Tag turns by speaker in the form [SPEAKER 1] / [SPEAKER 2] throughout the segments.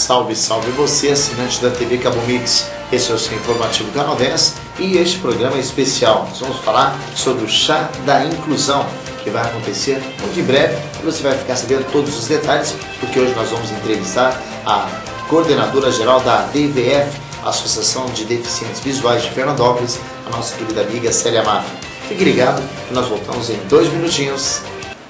[SPEAKER 1] Salve, salve você, assinante da TV Cabo Mix. Esse é o seu informativo Canal 10 e este programa é especial. Nós vamos falar sobre o Chá da Inclusão, que vai acontecer muito em breve e você vai ficar sabendo todos os detalhes, porque hoje nós vamos entrevistar a coordenadora geral da ADVF, Associação de Deficientes Visuais de Fernandópolis, a nossa querida amiga Célia Mafra. Fique ligado que nós voltamos em 2 minutinhos.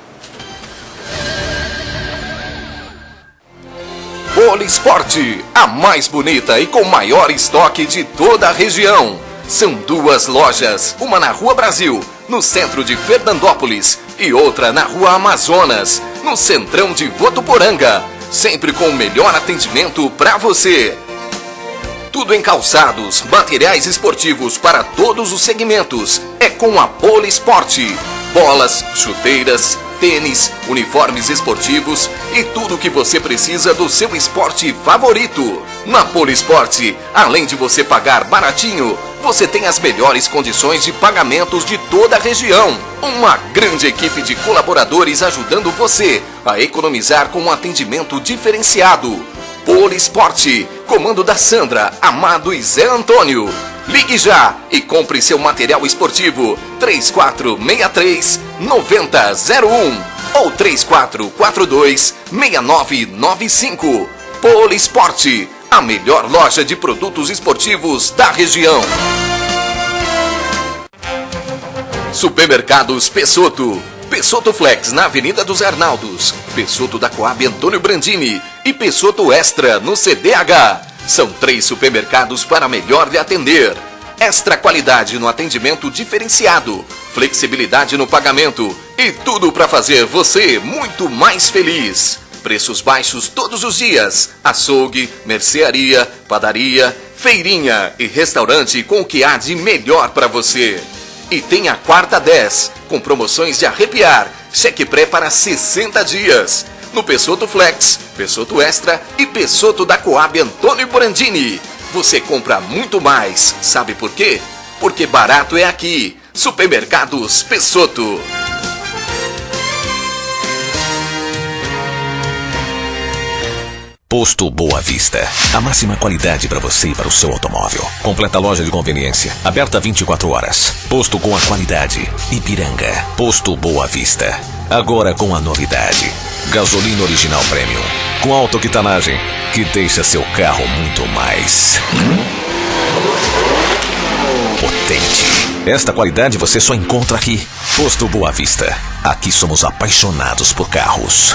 [SPEAKER 2] Polisporte, a mais bonita e com maior estoque de toda a região. São 2 lojas, uma na Rua Brasil, no centro de Fernandópolis, e outra na Rua Amazonas, no centrão de Votuporanga. Sempre com o melhor atendimento para você. Tudo em calçados, materiais esportivos para todos os segmentos. É com a Polisporte. Bolas, chuteiras, tênis, uniformes esportivos e tudo o que você precisa do seu esporte favorito. Na Polisporte, além de você pagar baratinho, você tem as melhores condições de pagamentos de toda a região. Uma grande equipe de colaboradores ajudando você a economizar com um atendimento diferenciado. Polisporte, comando da Sandra, Amado e Zé Antônio. Ligue já e compre seu material esportivo 3463-9001 ou 3442-6995. Polisporte, a melhor loja de produtos esportivos da região. Supermercados Pessotto. Pessotto Flex na Avenida dos Arnaldos, Pessotto da Coab Antônio Brandini e Pessotto Extra no CDH. São 3 supermercados para melhor lhe atender. Extra qualidade no atendimento diferenciado, flexibilidade no pagamento e tudo para fazer você muito mais feliz. Preços baixos todos os dias. Açougue, mercearia, padaria, feirinha e restaurante com o que há de melhor para você. E tem a quarta 10, com promoções de arrepiar, cheque pré para 60 dias. No Pessotto Flex, Pessotto Extra e Pessotto da Coab Antônio Brandini. Você compra muito mais. Sabe por quê? Porque barato é aqui. Supermercados Pessotto.
[SPEAKER 3] Posto Boa Vista. A máxima qualidade para você e para o seu automóvel. Completa loja de conveniência. Aberta 24 horas. Posto com a qualidade. Ipiranga. Posto Boa Vista. Agora com a novidade. Gasolina original premium. Com autoquitanagem. Que deixa seu carro muito mais potente. Esta qualidade você só encontra aqui. Posto Boa Vista. Aqui somos apaixonados por carros.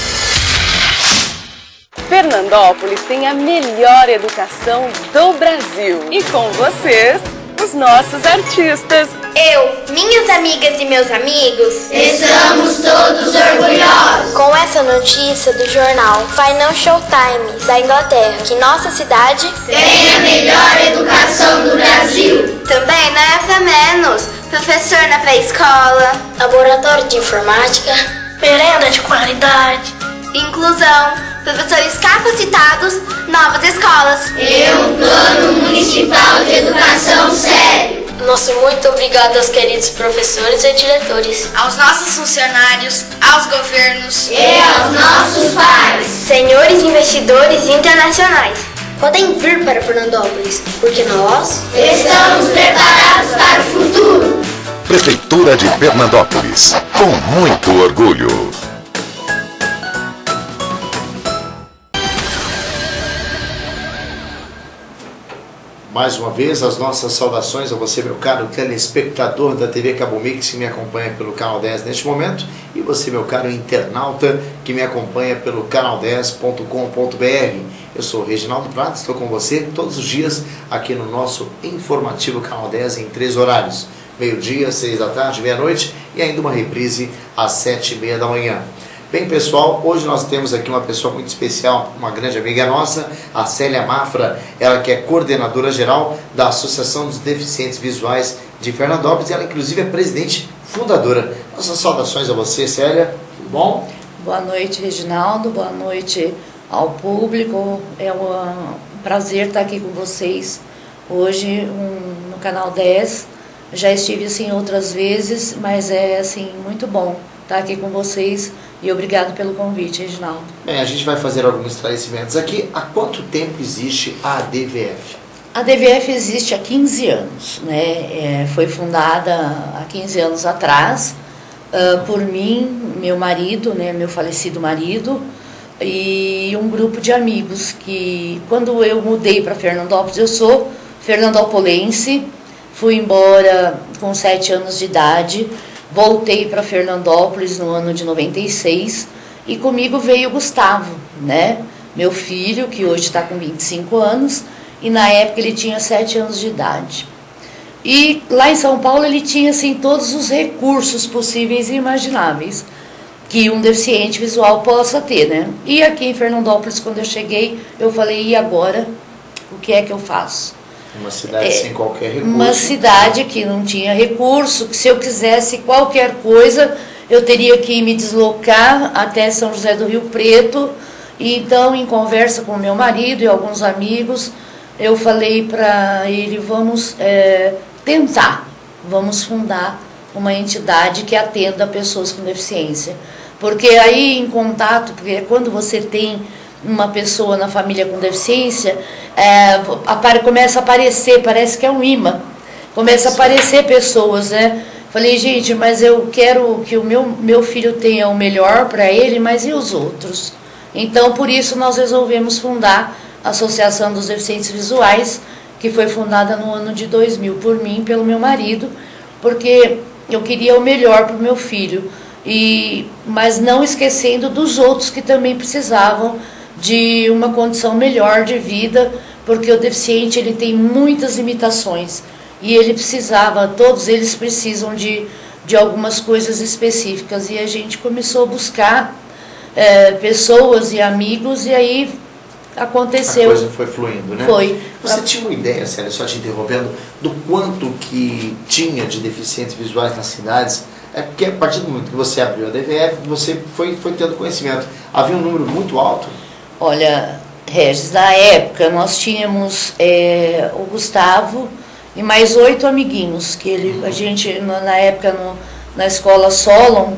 [SPEAKER 4] Fernandópolis tem a melhor educação do Brasil. E com vocês, os nossos artistas.
[SPEAKER 5] Eu, minhas amigas e meus amigos,
[SPEAKER 6] estamos todos orgulhosos
[SPEAKER 5] com essa notícia do jornal Financial Times da Inglaterra, que nossa cidade
[SPEAKER 6] tem a melhor educação do Brasil.
[SPEAKER 5] Também não é pra menos. Professor na pré-escola, laboratório de informática, merenda de qualidade, inclusão, professores capacitados, novas escolas
[SPEAKER 6] e um plano municipal de educação sério.
[SPEAKER 5] Nosso muito obrigado aos queridos professores e diretores,
[SPEAKER 7] aos nossos funcionários, aos governos
[SPEAKER 6] e aos nossos pais,
[SPEAKER 5] senhores investidores internacionais. Podem vir para Fernandópolis, porque nós
[SPEAKER 6] estamos preparados para o futuro.
[SPEAKER 3] Prefeitura de Fernandópolis, com muito orgulho.
[SPEAKER 1] Mais uma vez, as nossas saudações a você, meu caro telespectador da TV Cabo Mix, que me acompanha pelo Canal 10 neste momento, e você, meu caro internauta, que me acompanha pelo canal10.com.br. Eu sou o Reginaldo Prado, estou com você todos os dias aqui no nosso informativo Canal 10 em 3 horários. Meio-dia, 6 da tarde, meia-noite e ainda uma reprise às 7h30 da manhã. Bem, pessoal, hoje nós temos aqui uma pessoa muito especial, uma grande amiga nossa, a Célia Mafra, ela que é coordenadora geral da Associação dos Deficientes Visuais de Fernandópolis, e ela inclusive é presidente fundadora. Nossas saudações a você, Célia, tudo bom?
[SPEAKER 8] Boa noite, Reginaldo, boa noite ao público, é um prazer estar aqui com vocês hoje no Canal 10, já estive assim outras vezes, mas é assim muito bom estar aqui com vocês E obrigado pelo convite, Reginaldo.
[SPEAKER 1] Bem, a gente vai fazer alguns esclarecimentos aqui. Há quanto tempo existe a ADVF?
[SPEAKER 8] A ADVF existe há 15 anos, né? Foi fundada há 15 anos atrás por mim, meu marido, né? Meu falecido marido, e um grupo de amigos que, quando eu mudei para Fernandópolis, eu sou fernandopolense, fui embora com 7 anos de idade, voltei para Fernandópolis no ano de 96 e comigo veio o Gustavo, né? Meu filho, que hoje está com 25 anos, e na época ele tinha 7 anos de idade. E lá em São Paulo ele tinha assim, todos os recursos possíveis e imagináveis que um deficiente visual possa ter, né? E aqui em Fernandópolis, quando eu cheguei, eu falei, e agora? O que é que eu faço?
[SPEAKER 1] Uma cidade sem qualquer recurso.
[SPEAKER 8] Uma cidade que não tinha recurso, que se eu quisesse qualquer coisa, eu teria que me deslocar até São José do Rio Preto. E então, em conversa com meu marido e alguns amigos, eu falei para ele, vamos tentar, vamos fundar uma entidade que atenda pessoas com deficiência. Porque aí, em contato, porque quando você tem uma pessoa na família com deficiência, começa a aparecer, parece que é um imã, começa a aparecer pessoas, né? Falei, gente, mas eu quero que o meu filho tenha o melhor para ele, mas e os outros? Então, por isso, nós resolvemos fundar a Associação dos Deficientes Visuais, que foi fundada no ano de 2000 por mim e pelo meu marido, porque eu queria o melhor para o meu filho, mas não esquecendo dos outros que também precisavam de uma condição melhor de vida, porque o deficiente ele tem muitas limitações e ele precisava, todos eles precisam de algumas coisas específicas, e a gente começou a buscar pessoas e amigos, e aí aconteceu.
[SPEAKER 1] A coisa foi fluindo, né?
[SPEAKER 8] Foi.
[SPEAKER 1] Você tinha uma ideia, Célia, só te interrompendo, do quanto que tinha de deficientes visuais nas cidades? É porque a partir do momento que você abriu a ADVF, você foi tendo conhecimento. Havia um número muito alto?
[SPEAKER 8] Olha, Regis, na época nós tínhamos o Gustavo e mais 8 amiguinhos, que a gente, na época, na escola Solon,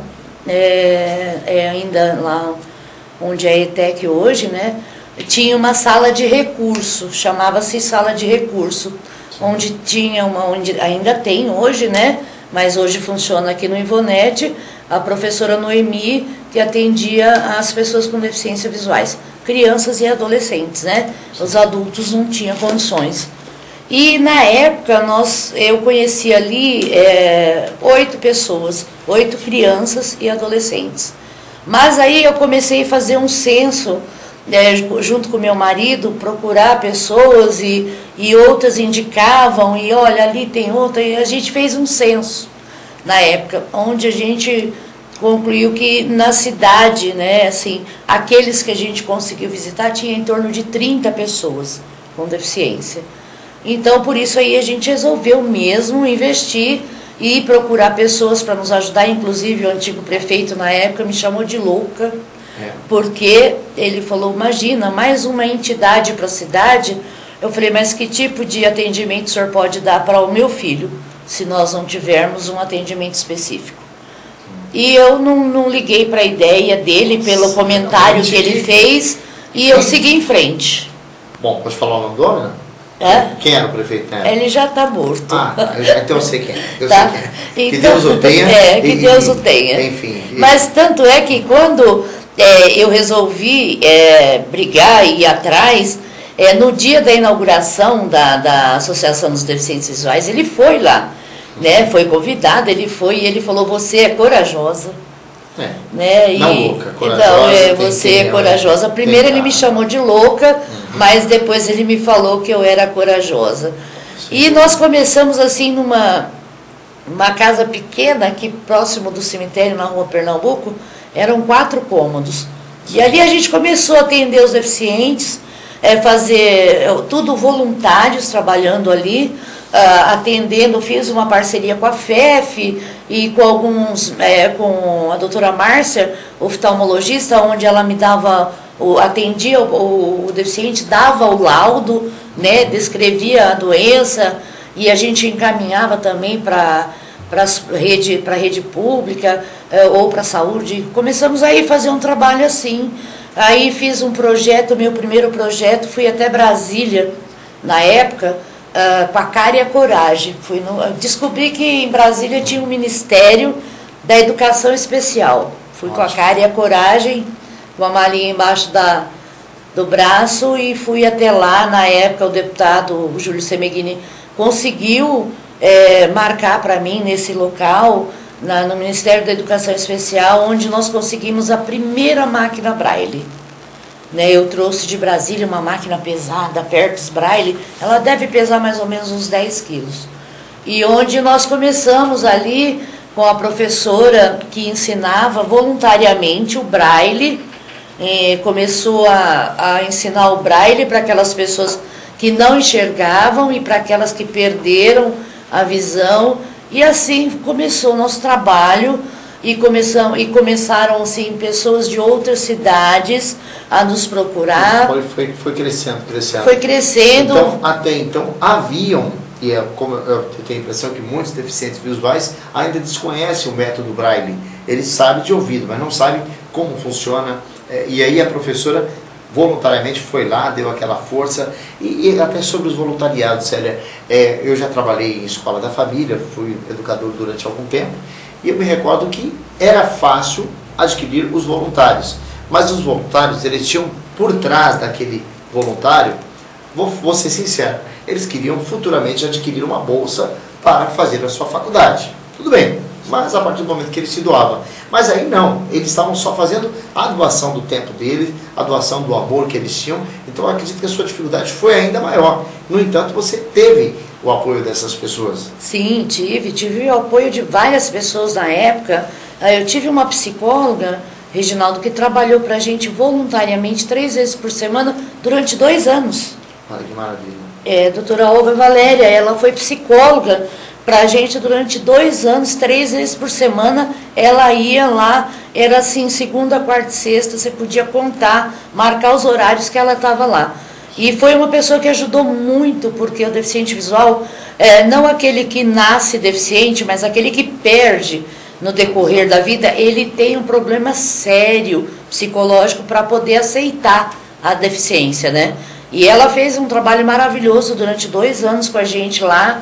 [SPEAKER 8] ainda lá onde é a ETEC hoje, né? Tinha uma sala de recurso, chamava-se sala de recurso, onde tinha onde ainda tem hoje, né? Mas hoje funciona aqui no Ivonete, a professora Noemi, que atendia as pessoas com deficiência visuais, crianças e adolescentes, né? Os adultos não tinham condições. E na época eu conheci ali 8 pessoas, 8 crianças e adolescentes. Mas aí eu comecei a fazer um censo, junto com meu marido, procurar pessoas e outras indicavam, e olha, ali tem outra, e a gente fez um censo na época, onde a gente concluiu que na cidade, né, assim, aqueles que a gente conseguiu visitar, tinha em torno de 30 pessoas com deficiência. Então, por isso aí a gente resolveu mesmo investir e procurar pessoas para nos ajudar, inclusive o antigo prefeito na época me chamou de louca, porque ele falou, imagina, mais uma entidade para a cidade. Eu falei, mas que tipo de atendimento o senhor pode dar para o meu filho, se nós não tivermos um atendimento específico? E eu não liguei para a ideia dele, pelo comentário que ele fez, e eu segui em frente.
[SPEAKER 1] Bom, pode falar o nome do homem, né? Quem era o prefeito, né?
[SPEAKER 8] Ele já está morto.
[SPEAKER 1] Então eu sei quem é. Eu
[SPEAKER 8] tá?
[SPEAKER 1] sei quem é.
[SPEAKER 8] Então,
[SPEAKER 1] que Deus o tenha.
[SPEAKER 8] Que Deus o tenha.
[SPEAKER 1] Enfim.
[SPEAKER 8] Mas tanto é que quando eu resolvi brigar e ir atrás, no dia da inauguração da Associação dos Deficientes Visuais, ele foi lá, né? Foi convidado, ele foi e ele falou, você é corajosa. Né?
[SPEAKER 1] Não louca, corajosa.
[SPEAKER 8] Então, você é corajosa. Primeiro ele me chamou de louca, mas depois ele me falou que eu era corajosa. E nós começamos assim numa casa pequena, aqui próximo do cemitério, na rua Pernambuco, eram 4 cômodos. E ali a gente começou a atender os deficientes, fazer tudo voluntários trabalhando ali, atendendo, fiz uma parceria com a FEF e com com a doutora Márcia, oftalmologista, onde ela me dava, atendia o deficiente, dava o laudo, né, descrevia a doença, e a gente encaminhava também para para a rede pública ou para a saúde. Começamos aí a fazer um trabalho assim. Aí fiz um projeto, meu primeiro projeto, fui até Brasília, na época, com a Cara e a Coragem. Descobri que em Brasília tinha um Ministério da Educação Especial. Fui com a Cara e a Coragem, com a malinha embaixo do braço, e fui até lá. Na época o deputado Júlio Semeghini conseguiu marcar para mim nesse local, no Ministério da Educação Especial, onde nós conseguimos a primeira máquina Braille. Eu trouxe de Brasília uma máquina pesada, Pertus Braille, ela deve pesar mais ou menos uns 10 quilos. E onde nós começamos ali com a professora que ensinava voluntariamente o Braille, começou a ensinar o Braille para aquelas pessoas que não enxergavam e para aquelas que perderam a visão, e assim começou o nosso trabalho. E começaram assim, pessoas de outras cidades a nos procurar.
[SPEAKER 1] Foi crescendo.
[SPEAKER 8] Foi crescendo.
[SPEAKER 1] Então, até então, haviam, e como eu tenho a impressão que muitos deficientes visuais ainda desconhecem o método Braille. Eles sabem de ouvido, mas não sabem como funciona. E aí a professora voluntariamente foi lá, deu aquela força. E até sobre os voluntariados, Célia, eu já trabalhei em escola da família, fui educador durante algum tempo. E eu me recordo que era fácil adquirir os voluntários. Mas os voluntários, eles tinham por trás daquele voluntário, vou ser sincero, eles queriam futuramente adquirir uma bolsa para fazer a sua faculdade. Tudo bem, mas a partir do momento que ele se doava. Mas aí não, eles estavam só fazendo a doação do tempo deles, a doação do amor que eles tinham. Então eu acredito que a sua dificuldade foi ainda maior. No entanto, você teve o apoio dessas pessoas.
[SPEAKER 8] Sim, tive o apoio de várias pessoas na época. Eu tive uma psicóloga, Reginaldo, que trabalhou para a gente voluntariamente 3 vezes por semana durante 2 anos.
[SPEAKER 1] Olha que maravilha.
[SPEAKER 8] Doutora Olga Valéria, ela foi psicóloga para a gente durante 2 anos, 3 vezes por semana. Ela ia lá, era assim, segunda, quarta e sexta, você podia contar, marcar os horários que ela estava lá. E foi uma pessoa que ajudou muito, porque o deficiente visual, não aquele que nasce deficiente, mas aquele que perde no decorrer da vida, ele tem um problema sério psicológico para poder aceitar a deficiência, né? E ela fez um trabalho maravilhoso durante 2 anos com a gente lá,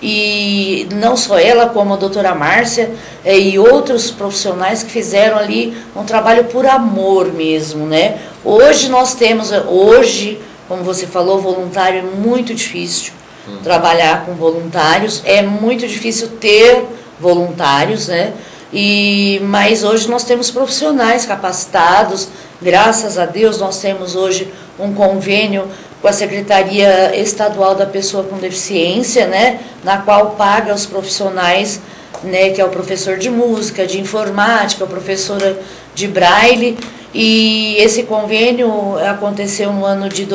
[SPEAKER 8] e não só ela, como a doutora Márcia e outros profissionais que fizeram ali um trabalho por amor mesmo, né? Hoje nós temos, como você falou, voluntário é muito difícil trabalhar com voluntários, é muito difícil ter voluntários, né? Mas hoje nós temos profissionais capacitados, graças a Deus nós temos hoje um convênio com a Secretaria Estadual da Pessoa com Deficiência, né? Na qual paga os profissionais, né? Que é o professor de música, de informática, a professora de Braille. E esse convênio aconteceu no ano de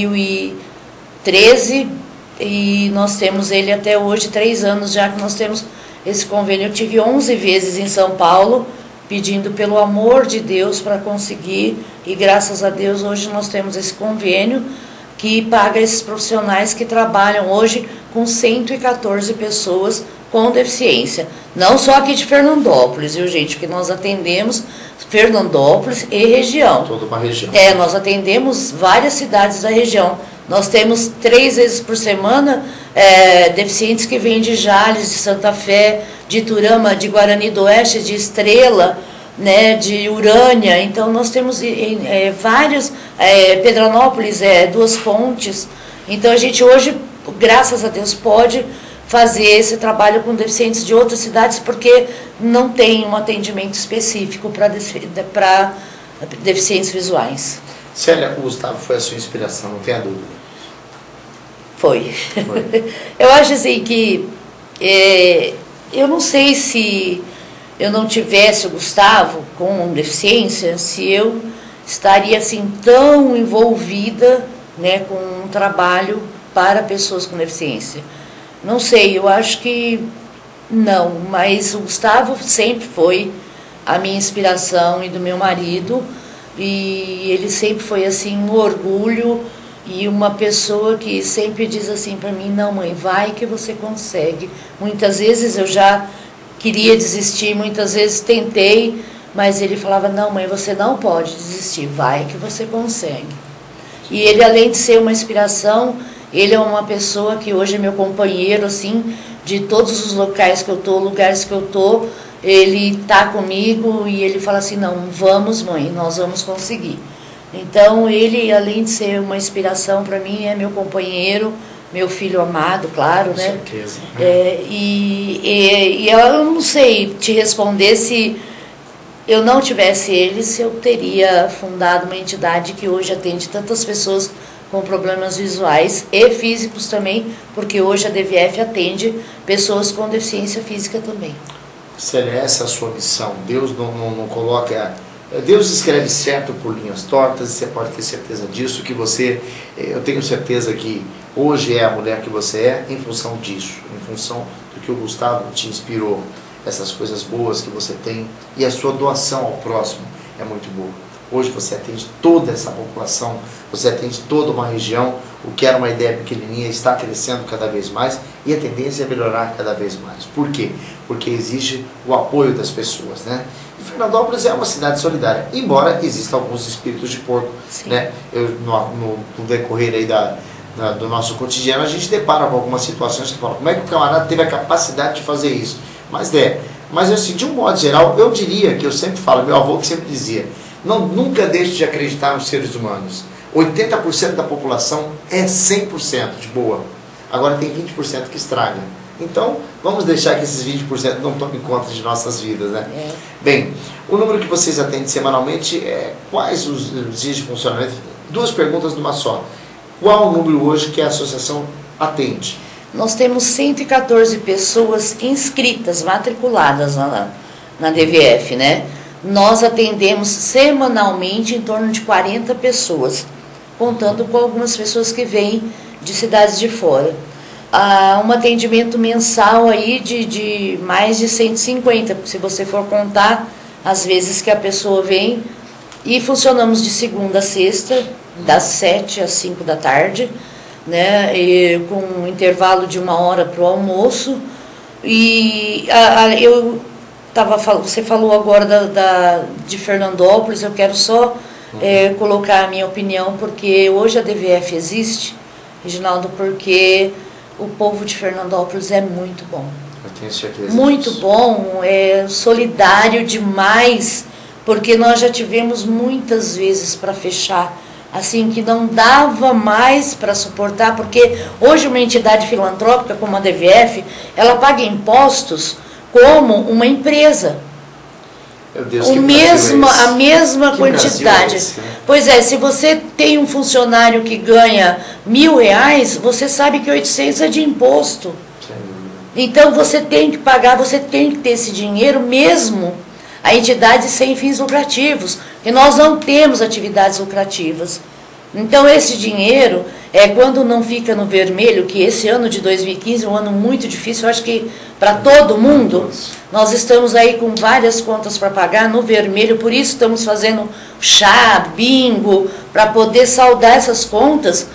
[SPEAKER 8] 2013 e nós temos ele até hoje, 3 anos já que nós temos esse convênio. Eu tive 11 vezes em São Paulo pedindo pelo amor de Deus para conseguir, e graças a Deus hoje nós temos esse convênio que paga esses profissionais que trabalham hoje com 114 pessoas com deficiência. Não só aqui de Fernandópolis, viu, gente? Porque nós atendemos Fernandópolis e região.
[SPEAKER 1] Toda uma região.
[SPEAKER 8] Nós atendemos várias cidades da região. Nós temos 3 vezes por semana deficientes que vêm de Jales, de Santa Fé, de Iturama, de Guarani do Oeste, de Estrela, né, de Urânia. Então nós temos vários, Pedranópolis, Duas Pontes. Então a gente hoje, graças a Deus, pode fazer esse trabalho com deficientes de outras cidades, porque não tem um atendimento específico para deficientes visuais.
[SPEAKER 1] Célia, o Gustavo foi a sua inspiração, não tenha dúvida.
[SPEAKER 8] Foi. Eu acho assim que eu não sei se eu não tivesse o Gustavo com deficiência, se eu estaria assim tão envolvida, né, com um trabalho para pessoas com deficiência. Não sei, eu acho que não, mas o Gustavo sempre foi a minha inspiração e do meu marido, e ele sempre foi assim um orgulho e uma pessoa que sempre diz assim para mim: não, mãe, vai que você consegue. Muitas vezes eu já queria desistir, muitas vezes tentei, mas ele falava, não mãe, você não pode desistir, vai que você consegue. E ele, além de ser uma inspiração, ele é uma pessoa que hoje é meu companheiro, assim, de todos os locais que eu estou, lugares que eu estou, ele está comigo e ele fala assim, não, vamos mãe, nós vamos conseguir. Então ele, além de ser uma inspiração para mim, é meu companheiro, meu filho amado, claro,
[SPEAKER 1] Com
[SPEAKER 8] né?
[SPEAKER 1] certeza.
[SPEAKER 8] E eu não sei te responder se eu não tivesse ele, se eu teria fundado uma entidade que hoje atende tantas pessoas com problemas visuais e físicos também, porque hoje a DVF atende pessoas com deficiência física também.
[SPEAKER 1] Célia, essa é a sua missão. Deus não coloca... Deus escreve certo por linhas tortas, e você pode ter certeza disso, que você... Eu tenho certeza que hoje é a mulher que você é em função disso, em função do que o Gustavo te inspirou, essas coisas boas que você tem, e a sua doação ao próximo é muito boa. Hoje você atende toda essa população, você atende toda uma região, o que era uma ideia pequenininha está crescendo cada vez mais e a tendência é melhorar cada vez mais. Por quê? Porque exige o apoio das pessoas, né? E Fernandópolis é uma cidade solidária, embora existam alguns espíritos de porco, né? No decorrer aí do nosso cotidiano, a gente depara com algumas situações que falam, como é que o camarada teve a capacidade de fazer isso? Mas assim, de um modo geral, eu diria que eu sempre falo, meu avô que sempre dizia, nunca deixe de acreditar nos seres humanos. 80% da população é 100% de boa. Agora tem 20% que estraga. Então, vamos deixar que esses 20% não tomem conta de nossas vidas, né? Bem, o número que vocês atendem semanalmente, quais os dias de funcionamento? 2 perguntas numa só. Qual o número hoje que a associação atende?
[SPEAKER 8] Nós temos 114 pessoas inscritas, matriculadas na DVF, né? Nós atendemos semanalmente em torno de 40 pessoas, contando com algumas pessoas que vêm de cidades de fora. Um atendimento mensal aí de mais de 150, se você for contar as vezes que a pessoa vem. E funcionamos de segunda a sexta, das 7 às 5 da tarde, né? E com um intervalo de 1 hora para o almoço. E você falou agora de Fernandópolis, eu quero só colocar a minha opinião, porque hoje a DVF existe, Reginaldo, porque o povo de Fernandópolis é muito bom.
[SPEAKER 1] Eu tenho certeza
[SPEAKER 8] muito
[SPEAKER 1] disso.
[SPEAKER 8] Bom, solidário demais, porque nós já tivemos muitas vezes para fechar, assim, que não dava mais para suportar, porque hoje uma entidade filantrópica como a DVF, ela paga impostos como uma empresa.
[SPEAKER 1] Meu Deus,
[SPEAKER 8] a mesma quantidade.
[SPEAKER 1] Esse, né?
[SPEAKER 8] Pois é, se você tem um funcionário que ganha R$1.000, você sabe que 800 é de imposto. Então você tem que pagar, você tem que ter esse dinheiro mesmo a entidades sem fins lucrativos, porque nós não temos atividades lucrativas. Então esse dinheiro, quando não fica no vermelho, que esse ano de 2015 é um ano muito difícil, eu acho que para todo mundo, nós estamos aí com várias contas para pagar no vermelho, por isso estamos fazendo chá, bingo, para poder saldar essas contas.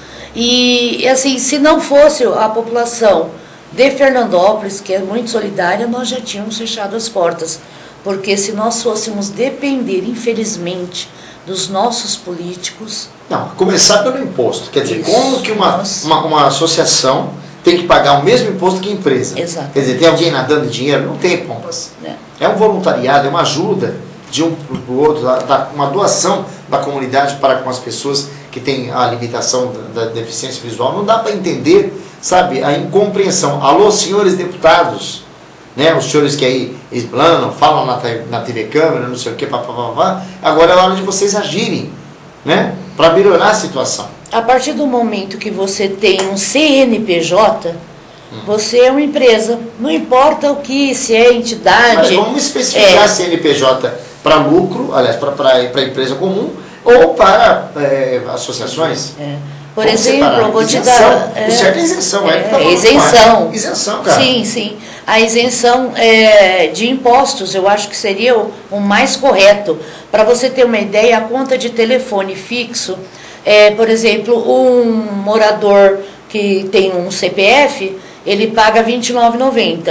[SPEAKER 8] E assim, se não fosse a população de Fernandópolis, que é muito solidária, nós já tínhamos fechado as portas. Porque se nós fôssemos depender, infelizmente, dos nossos políticos...
[SPEAKER 1] Não, começar pelo imposto. Quer dizer, como que uma associação tem que pagar o mesmo imposto que a empresa?
[SPEAKER 8] Exato.
[SPEAKER 1] Quer dizer, tem alguém nadando em dinheiro? Não tem, Pompas. É um voluntariado, é uma ajuda de um para o outro, uma doação da comunidade para com as pessoas que têm a limitação da deficiência visual. Não dá para entender, sabe, a incompreensão. Alô, senhores deputados, né, os senhores que aí explanam, falam na TV Câmara, não sei o que, agora é hora de vocês agirem, né, para melhorar a situação.
[SPEAKER 8] A partir do momento que você tem um CNPJ, você é uma empresa, não importa o que, se é entidade...
[SPEAKER 1] Mas vamos especificar CNPJ para lucro, aliás, para empresa comum, ou para associações.
[SPEAKER 8] Por exemplo, eu vou te dar...
[SPEAKER 1] O certo é isenção,
[SPEAKER 8] isenção.
[SPEAKER 1] Isenção, cara.
[SPEAKER 8] Sim, sim. A isenção de impostos, eu acho que seria o mais correto. Para você ter uma ideia, a conta de telefone fixo, por exemplo, um morador que tem um CPF, ele paga R$29,90.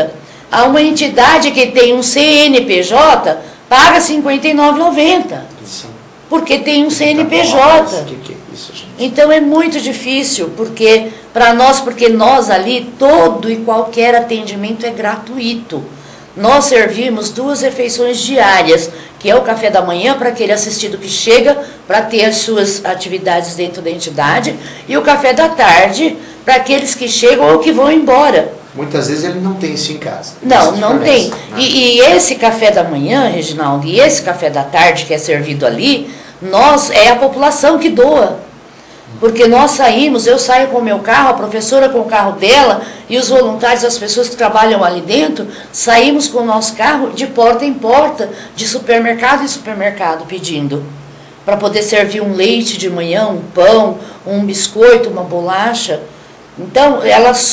[SPEAKER 8] A uma entidade que tem um CNPJ paga R$ 59,90. Porque tem um CNPJ.
[SPEAKER 1] O que é isso, gente?
[SPEAKER 8] Então é muito difícil, porque nós ali, todo e qualquer atendimento é gratuito. Nós servimos 2 refeições diárias, que é o café da manhã para aquele assistido que chega para ter as suas atividades dentro da entidade, e o café da tarde para aqueles que chegam ou que vão embora.
[SPEAKER 1] Muitas vezes ele não tem isso em casa.
[SPEAKER 8] Não tem. Né? E esse café da manhã, Reginaldo, e esse café da tarde que é servido ali, é a população que doa. Porque nós saímos, eu saio com o meu carro, a professora com o carro dela, e os voluntários, as pessoas que trabalham ali dentro, saímos com o nosso carro de porta em porta, de supermercado em supermercado, pedindo. Para poder servir um leite de manhã, um pão, um biscoito, uma bolacha. Então,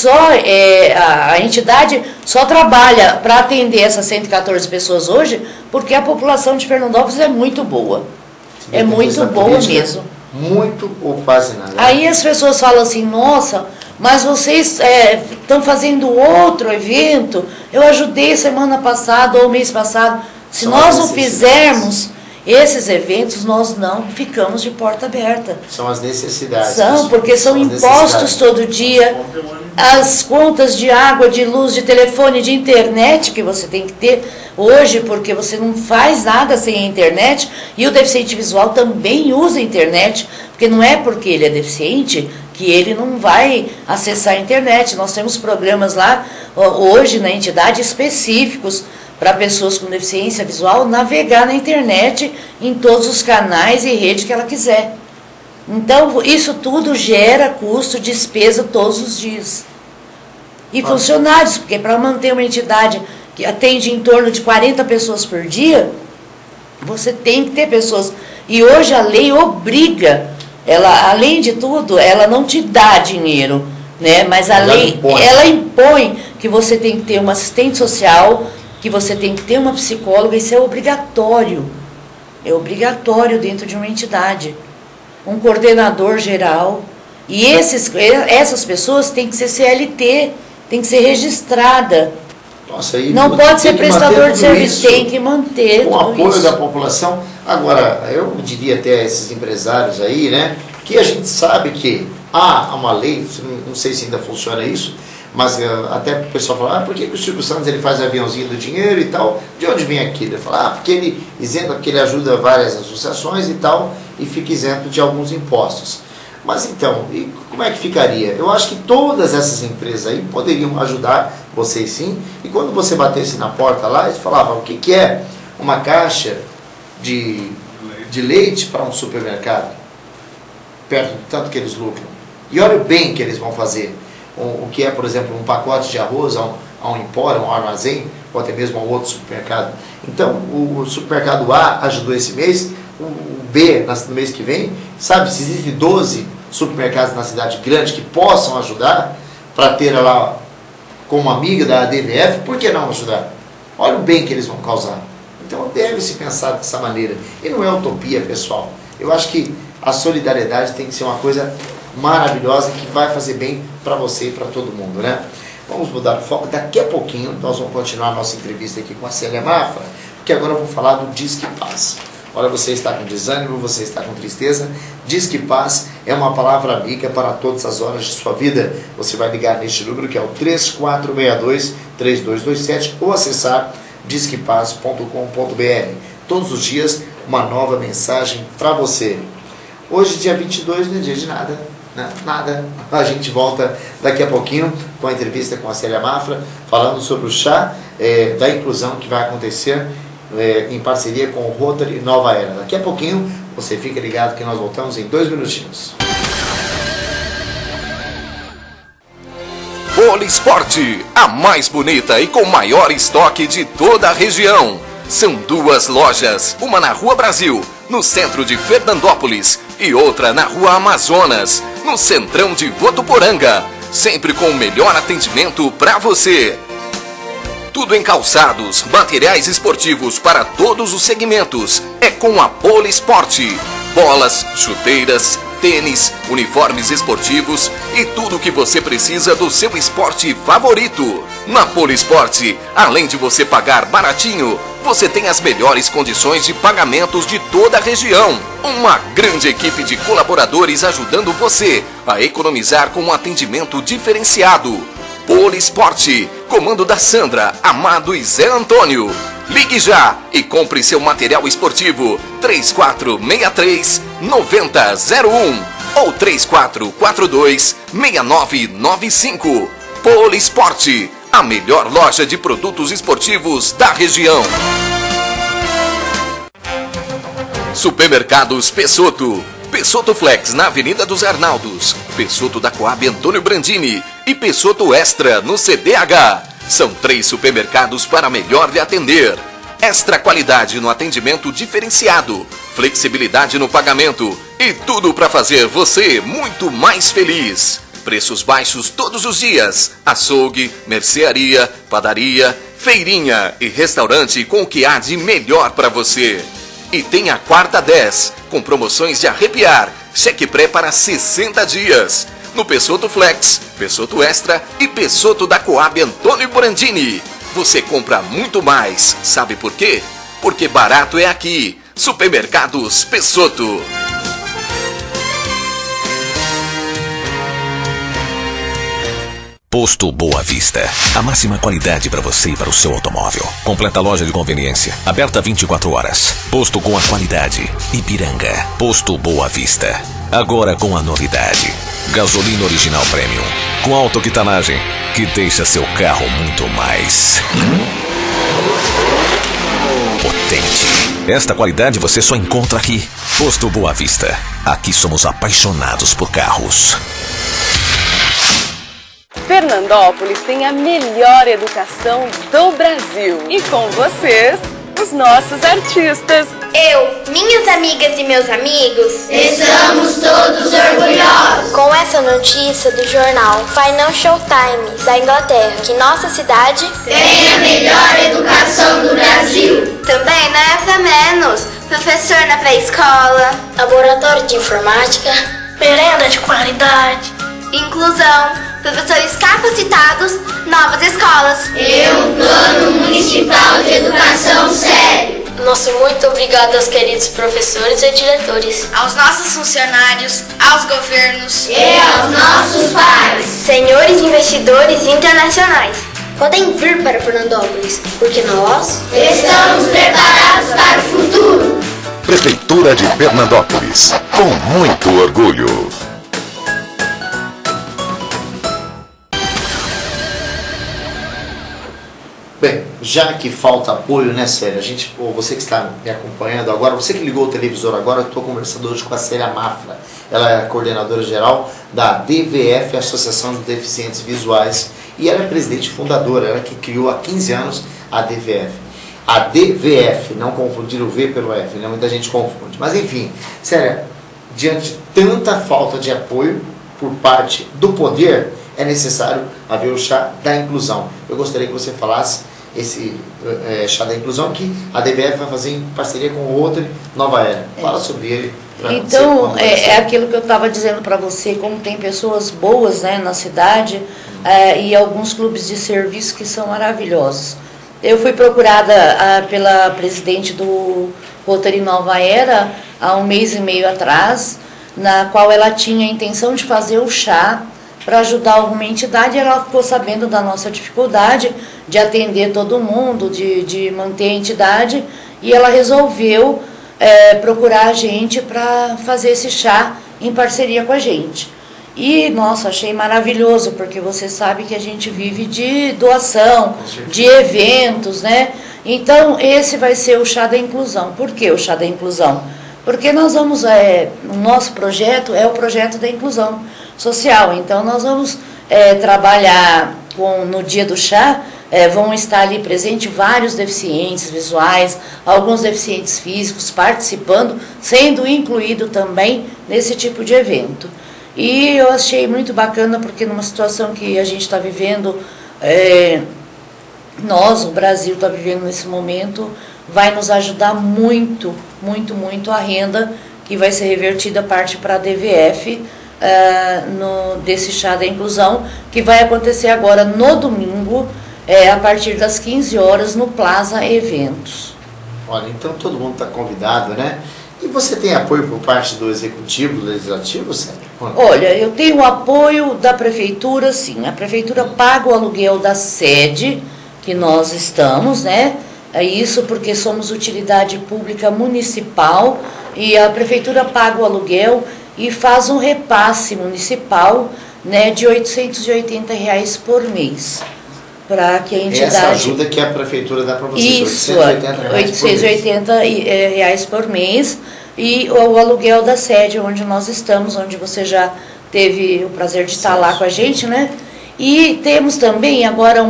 [SPEAKER 8] a entidade só trabalha para atender essas 114 pessoas hoje, porque a população de Fernandópolis é muito boa. É muito boa mesmo.
[SPEAKER 1] Muito ou quase nada.
[SPEAKER 8] Aí as pessoas falam assim, nossa, mas vocês estão fazendo outro evento, eu ajudei semana passada ou mês passado. Se nós não fizermos esses eventos, nós não ficamos de porta aberta.
[SPEAKER 1] São as necessidades.
[SPEAKER 8] Porque são impostos todo dia, as contas de água, de luz, de telefone, de internet que você tem que ter hoje, porque você não faz nada sem a internet, e o deficiente visual também usa a internet, porque não é porque ele é deficiente que ele não vai acessar a internet. Nós temos programas lá, hoje na entidade, específicos para pessoas com deficiência visual navegar na internet em todos os canais e redes que ela quiser. Então, isso tudo gera custo, despesa todos os dias. E funcionários, porque para manter uma entidade que atende em torno de 40 pessoas por dia, você tem que ter pessoas. E hoje a lei obriga, além de tudo, ela não te dá dinheiro, né? Mas a lei, ela impõe que você tem que ter uma assistente social, que você tem que ter uma psicóloga, isso é obrigatório. É obrigatório dentro de uma entidade. Um coordenador geral. E essas pessoas têm que ser CLT, tem que ser registrada.
[SPEAKER 1] Nossa,
[SPEAKER 8] não pode ser prestador de serviço, tem que manter
[SPEAKER 1] com o apoio da população. Agora, eu diria até a esses empresários aí, né, que a gente sabe que há uma lei, não sei se ainda funciona isso, mas até o pessoal fala, por que o Silvio Santos ele faz aviãozinho do dinheiro e tal? De onde vem aquilo? Ele fala, porque ele isenta, porque ele ajuda várias associações e tal, e fica isento de alguns impostos. Mas então, e como é que ficaria? Eu acho que todas essas empresas aí poderiam ajudar vocês sim, e quando você batesse na porta lá, eles falavam, o que é uma caixa de leite para um supermercado? Perto do tanto que eles lucram. E olha o bem que eles vão fazer. O que é, por exemplo, um pacote de arroz a um empório, a um armazém, ou até mesmo a um outro supermercado. Então, o supermercado A ajudou esse mês, o B no mês que vem, sabe, se existem 12 supermercados na cidade grande que possam ajudar, para ter lá como amiga da ADVF, por que não ajudar? Olha o bem que eles vão causar. Então, deve-se pensar dessa maneira. E não é utopia, pessoal. Eu acho que a solidariedade tem que ser uma coisa maravilhosa que vai fazer bem para você e para todo mundo, né? Vamos mudar o foco. Daqui a pouquinho nós vamos continuar a nossa entrevista aqui com a Célia Mafra, porque agora eu vou falar do Disque Paz. Olha, você está com desânimo, você está com tristeza. Disque Paz é uma palavra amiga para todas as horas de sua vida. Você vai ligar neste número que é o 3462-3227 ou acessar disquepaz.com.br. Todos os dias uma nova mensagem para você. Hoje, dia 22, não é dia de nada. Nada. A gente volta daqui a pouquinho com a entrevista com a Célia Mafra, falando sobre o chá da inclusão que vai acontecer em parceria com o Rotary Nova Era. Daqui a pouquinho, você fica ligado que nós voltamos em 2 minutinhos.
[SPEAKER 2] Polisporte, a mais bonita e com maior estoque de toda a região. São 2 lojas, uma na Rua Brasil, no centro de Fernandópolis, e outra na Rua Amazonas, no centrão de Votuporanga, sempre com o melhor atendimento para você. Tudo em calçados, materiais esportivos para todos os segmentos, é com a Polisporte. Bolas, chuteiras, tênis, uniformes esportivos e tudo o que você precisa do seu esporte favorito. Na Polisport, além de você pagar baratinho, você tem as melhores condições de pagamentos de toda a região. Uma grande equipe de colaboradores ajudando você a economizar com um atendimento diferenciado. Polisport, comando da Sandra, Amado e Zé Antônio. Ligue já e compre seu material esportivo 3463-9001 ou 3442-6995. Polisport, a melhor loja de produtos esportivos da região. Supermercados Pessotto. Pessotto Flex na Avenida dos Arnaldos, Pessotto da Coab Antônio Brandini e Pessotto Extra no CDH. São 3 supermercados para melhor lhe atender. Extra qualidade no atendimento diferenciado, flexibilidade no pagamento e tudo para fazer você muito mais feliz. Preços baixos todos os dias. Açougue, mercearia, padaria, feirinha e restaurante com o que há de melhor para você. E tem a quarta 10, com promoções de arrepiar, cheque pré para 60 dias. No Pessotto Flex, Pessotto Extra e Pessotto da Coab Antônio Brandini. Você compra muito mais, sabe por quê? Porque barato é aqui. Supermercados Pessotto.
[SPEAKER 3] Posto Boa Vista. A máxima qualidade para você e para o seu automóvel. Completa loja de conveniência. Aberta 24 horas. Posto com a qualidade. Ipiranga. Posto Boa Vista. Agora com a novidade. Gasolina original premium. Com alta octanagem. Que deixa seu carro muito mais potente. Esta qualidade você só encontra aqui. Posto Boa Vista. Aqui somos apaixonados por carros.
[SPEAKER 4] Fernandópolis tem a melhor educação do Brasil. E com vocês, os nossos artistas.
[SPEAKER 5] Eu, minhas amigas e meus amigos,
[SPEAKER 6] estamos todos orgulhosos
[SPEAKER 5] com essa notícia do jornal Financial Times da Inglaterra, que nossa cidade
[SPEAKER 6] tem a melhor educação do Brasil.
[SPEAKER 5] Também não é pra menos. Professor na pré-escola, laboratório de informática, merenda de qualidade, inclusão, professores capacitados, novas escolas
[SPEAKER 6] e um plano municipal de educação sério.
[SPEAKER 9] Nosso muito obrigado aos queridos professores e diretores,
[SPEAKER 7] aos nossos funcionários, aos governos
[SPEAKER 6] e aos nossos pais,
[SPEAKER 5] senhores investidores internacionais. Podem vir para Fernandópolis, porque nós
[SPEAKER 6] estamos preparados para o futuro.
[SPEAKER 2] Prefeitura de Fernandópolis, com muito orgulho.
[SPEAKER 1] Bem, já que falta apoio, né, Célia? Você que está me acompanhando agora, você que ligou o televisor agora, eu estou conversando hoje com a Célia Mafra. Ela é a coordenadora geral da DVF, Associação de Deficientes Visuais, e ela é presidente fundadora, ela que criou há 15 anos a DVF. A DVF, não confundir o V pelo F, né? Muita gente confunde. Mas enfim, Célia, diante de tanta falta de apoio por parte do poder, é necessário haver o chá da inclusão. Eu gostaria que você falasse esse chá da inclusão que a DVF vai fazer em parceria com o Rotary Nova Era. Fala sobre ele.
[SPEAKER 8] Então, é aquilo que eu estava dizendo para você, como tem pessoas boas, né, na cidade e alguns clubes de serviço que são maravilhosos. Eu fui procurada pela presidente do Rotary Nova Era há 1 mês e meio atrás, na qual ela tinha a intenção de fazer o chá para ajudar alguma entidade. Ela ficou sabendo da nossa dificuldade de atender todo mundo, de manter a entidade, e ela resolveu procurar a gente para fazer esse chá em parceria com a gente. E, nossa, achei maravilhoso, porque você sabe que a gente vive de doação, de eventos, né? Então, esse vai ser o chá da inclusão. Por que o chá da inclusão? Porque nós vamos, o nosso projeto é o projeto da inclusão social. Então, nós vamos trabalhar no dia do chá, vão estar ali presentes vários deficientes visuais, alguns deficientes físicos participando, sendo incluído também nesse tipo de evento. E eu achei muito bacana, porque numa situação que a gente está vivendo, o Brasil está vivendo nesse momento, vai nos ajudar muito, muito, muito a renda que vai ser revertida parte para a DVF, desse chá da inclusão, que vai acontecer agora no domingo, a partir das 15 horas no Plaza Eventos.
[SPEAKER 1] Olha, então todo mundo está convidado, né? E você tem apoio por parte do Executivo, do Legislativo, Sérgio?
[SPEAKER 8] Olha, eu tenho o apoio da Prefeitura, sim. A Prefeitura paga o aluguel da sede que nós estamos, né? É isso porque somos utilidade pública municipal e a Prefeitura paga o aluguel e faz um repasse municipal, né, de R$ 880 por mês. Para que a entidade...
[SPEAKER 1] Essa ajuda que a Prefeitura dá para vocês,
[SPEAKER 8] isso,
[SPEAKER 1] R$
[SPEAKER 8] 880 reais por mês. E o aluguel da sede onde nós estamos, onde você já teve o prazer de estar lá com a gente, né? E temos também agora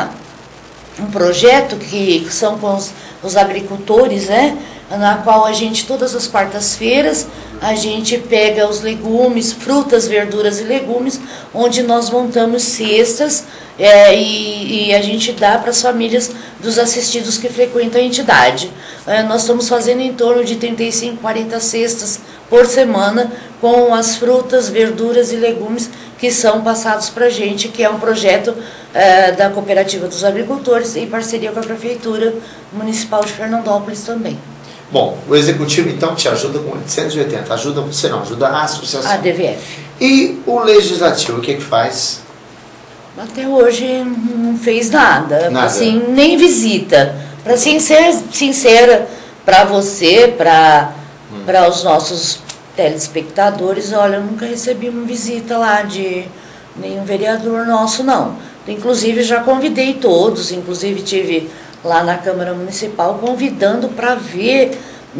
[SPEAKER 8] um projeto que são com os agricultores, né? Na qual a gente, todas as quartas-feiras, a gente pega os legumes, frutas, verduras e legumes, onde nós montamos cestas e a gente dá para as famílias dos assistidos que frequentam a entidade. Nós estamos fazendo em torno de 35, 40 cestas por semana com as frutas, verduras e legumes que são passados para a gente, que é um projeto da Cooperativa dos Agricultores em parceria com a Prefeitura Municipal de Fernandópolis também.
[SPEAKER 1] Bom, o Executivo então te ajuda com 880, ajuda você não, ajuda a associação.
[SPEAKER 8] A DVF.
[SPEAKER 1] E o Legislativo, o que faz?
[SPEAKER 8] Até hoje não fez nada. Assim, nem visita. Para ser sincera para você, para os nossos telespectadores, olha, eu nunca recebi uma visita lá de nenhum vereador nosso, não. Inclusive já convidei todos, inclusive tive lá na Câmara Municipal convidando para ver,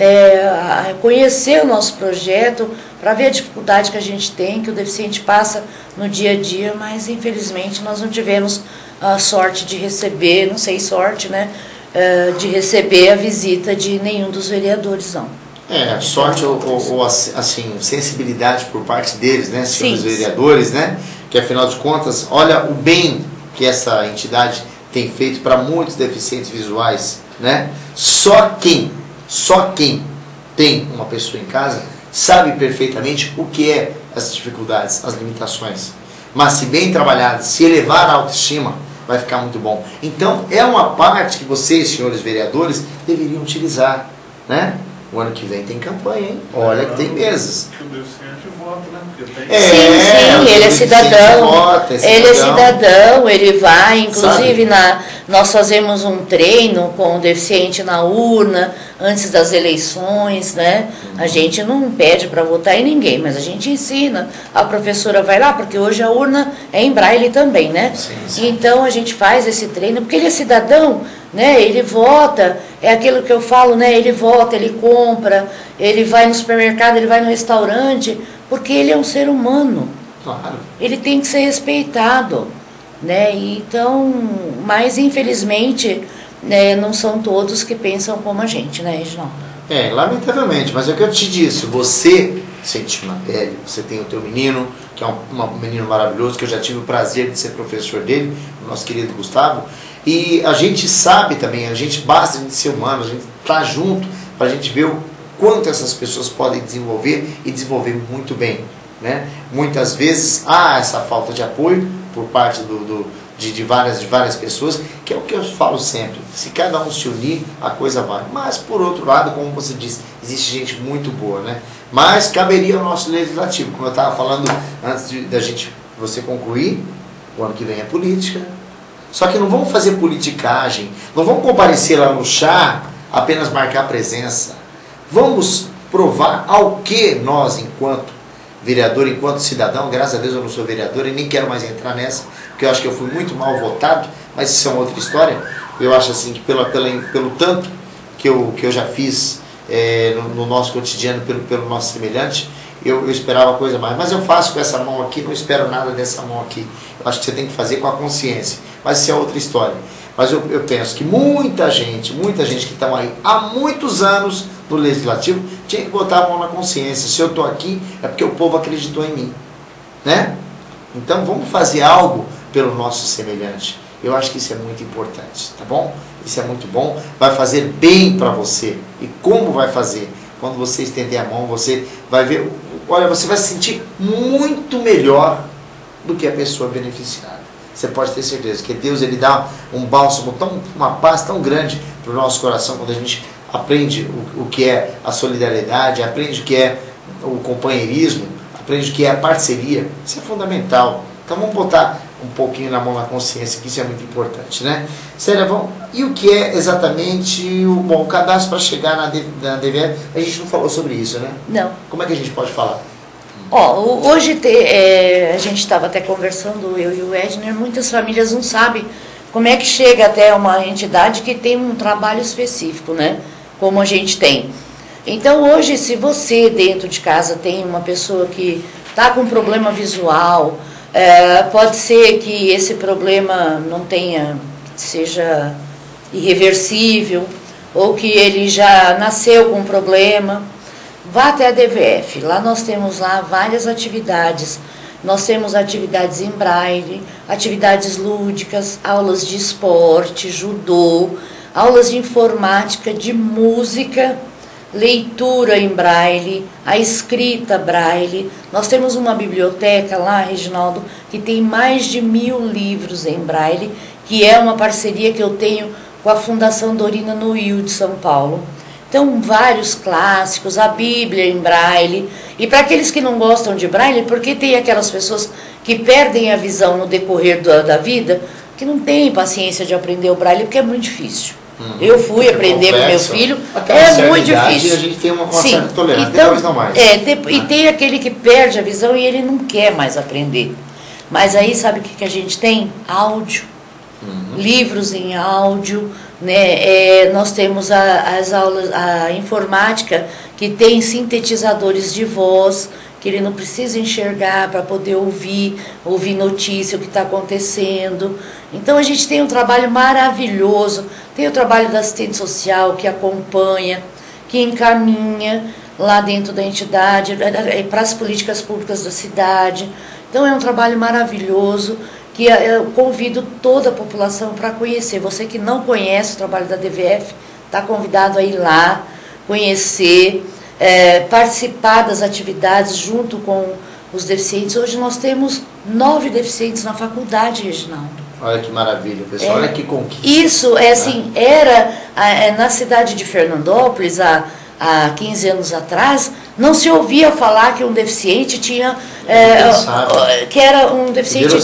[SPEAKER 8] conhecer o nosso projeto, para ver a dificuldade que a gente tem, que o deficiente passa no dia a dia, mas infelizmente nós não tivemos a sorte de receber, não sei sorte, né, de receber a visita de nenhum dos vereadores, não.
[SPEAKER 1] Sorte ou assim, sensibilidade por parte deles, né, senhores
[SPEAKER 8] Sim.
[SPEAKER 1] vereadores, né, que afinal de contas, olha o bem que essa entidade tem feito para muitos deficientes visuais, né? Só quem tem uma pessoa em casa sabe perfeitamente o que é as dificuldades, as limitações. Mas se bem trabalhado, se elevar a autoestima, vai ficar muito bom. Então é uma parte que vocês, senhores vereadores, deveriam utilizar, né? O ano que vem tem campanha, hein? Olha que tem mesas.
[SPEAKER 10] O deficiente vota, né?
[SPEAKER 8] Sim, ele é cidadão. Ele é cidadão, ele vai, inclusive nós fazemos um treino com o deficiente na urna, antes das eleições, né? A gente não pede para votar em ninguém, mas a gente ensina. A professora vai lá, porque hoje a urna é em braille também, né?
[SPEAKER 1] Sim.
[SPEAKER 8] Então a gente faz esse treino, porque ele é cidadão, né? Ele vota, é aquilo que eu falo, né? Ele vota, ele compra, ele vai no supermercado, ele vai no restaurante, porque ele é um ser humano.
[SPEAKER 1] Claro.
[SPEAKER 8] Ele tem que ser respeitado, né? Então, mas infelizmente, né, não são todos que pensam como a gente, né, Reginaldo?
[SPEAKER 1] Lamentavelmente, mas é o que eu te disse, você sentiu na pele, você tem o teu menino, que é um menino maravilhoso, que eu já tive o prazer de ser professor dele, o nosso querido Gustavo, e a gente sabe também, a gente basta de ser humano, a gente tá junto para a gente ver o quanto essas pessoas podem desenvolver e desenvolver muito bem, né? Muitas vezes há essa falta de apoio por parte de várias pessoas, que é o que eu falo sempre, se cada um se unir, a coisa vai. Mas por outro lado, como você disse, existe gente muito boa, né? Mas caberia ao nosso legislativo, como eu estava falando antes da gente, você concluir, o ano que vem é política. Só que não vamos fazer politicagem, não vamos comparecer lá no chá, apenas marcar presença. Vamos provar ao que nós, enquanto vereador, enquanto cidadão, graças a Deus eu não sou vereador e nem quero mais entrar nessa, porque eu acho que eu fui muito mal votado, mas isso é uma outra história. Eu acho assim que pelo tanto que eu já fiz no nosso cotidiano, pelo nosso semelhante, eu esperava coisa mais. Mas eu faço com essa mão aqui, não espero nada dessa mão aqui. Eu acho que você tem que fazer com a consciência. Mas isso é outra história. Mas eu penso que muita gente que está aí há muitos anos no Legislativo tinha que botar a mão na consciência. Se eu estou aqui é porque o povo acreditou em mim, né? Então vamos fazer algo pelo nosso semelhante. Eu acho que isso é muito importante, tá bom? Isso é muito bom, vai fazer bem para você. E como vai fazer? Quando você estender a mão, você vai ver, olha, você vai se sentir muito melhor do que a pessoa beneficiada. você pode ter certeza que Deus, ele dá um bálsamo, uma paz tão grande para o nosso coração quando a gente aprende o que é a solidariedade, aprende o que é o companheirismo, aprende o que é a parceria. Isso é fundamental. Então vamos botar um pouquinho na mão na consciência, que isso é muito importante, né? Célia, e o que é exatamente o cadastro para chegar na DVF? A gente não falou sobre isso, né?
[SPEAKER 8] Não.
[SPEAKER 1] Como é que a gente pode falar?
[SPEAKER 8] Hoje a gente estava até conversando, eu e o Edner, muitas famílias não sabem como é que chega até uma entidade que tem um trabalho específico, né? Como a gente tem. Então hoje, se você dentro de casa tem uma pessoa que está com problema visual, pode ser que esse problema não seja irreversível, ou que ele já nasceu com um problema, vá até a DVF. Lá nós temos várias atividades. Nós temos atividades em braille, atividades lúdicas, aulas de esporte, judô, aulas de informática, de música, leitura em braille, a escrita braille. Nós temos uma biblioteca lá, Reginaldo, que tem mais de 1000 livros em braille, que é uma parceria que eu tenho com a Fundação Dorina Noil de São Paulo. Então, vários clássicos, a Bíblia em braille. E para aqueles que não gostam de braille, porque tem aquelas pessoas que perdem a visão no decorrer da vida, que não têm paciência de aprender o braille, porque é muito difícil. Eu fui aprender com meu filho, é muito difícil.
[SPEAKER 1] A gente tem uma certa tolerância, então, depois não mais.
[SPEAKER 8] E tem aquele que perde a visão e ele não quer mais aprender. Mas aí sabe o que a gente tem? Áudio, livros em áudio, né? Nós temos as aulas, a informática, que tem sintetizadores de voz, que ele não precisa enxergar para poder ouvir notícia, o que está acontecendo. Então a gente tem um trabalho maravilhoso, tem o trabalho da assistente social que acompanha, que encaminha lá dentro da entidade, para as políticas públicas da cidade. Então é um trabalho maravilhoso que eu convido toda a população para conhecer. Você que não conhece o trabalho da DVF, está convidado a ir lá, conhecer, participar das atividades junto com os deficientes. Hoje nós temos 9 deficientes na faculdade, Reginaldo.
[SPEAKER 1] Olha que maravilha, pessoal, olha que conquista.
[SPEAKER 8] Isso, era na cidade de Fernandópolis, há 15 anos atrás, não se ouvia falar que um deficiente tinha, que era um deficiente,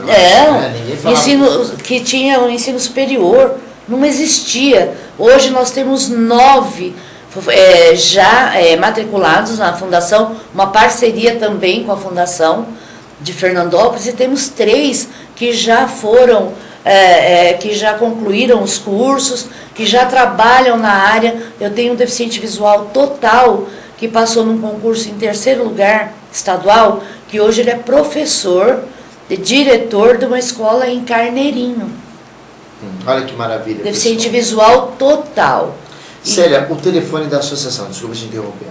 [SPEAKER 8] que tinha um ensino superior, não existia. Hoje nós temos 9 já matriculados na fundação, uma parceria também com a Fundação de Fernandópolis, e temos 3 que já foram, que já concluíram os cursos, que já trabalham na área. Eu tenho um deficiente visual total que passou num concurso em 3º lugar estadual, que hoje ele é professor, diretor de uma escola em Carneirinho.
[SPEAKER 1] Olha que maravilha.
[SPEAKER 8] Deficiente visual total.
[SPEAKER 1] Célia, o telefone da associação, desculpa te interromper.